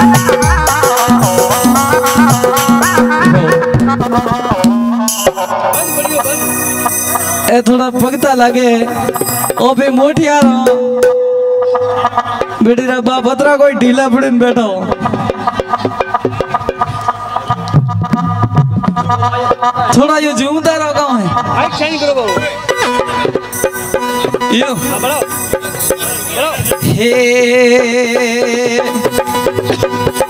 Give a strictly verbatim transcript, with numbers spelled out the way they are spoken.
ए थोड़ा पगता लगे ओ भी मोटिया बेटी रा बाप अतरा कोई ढीला पड़ीन बैठो थोड़ा यो झूमता रहो गाँव है माइक शाइन करो बाबू यो हां बढ़ो बढ़ो हे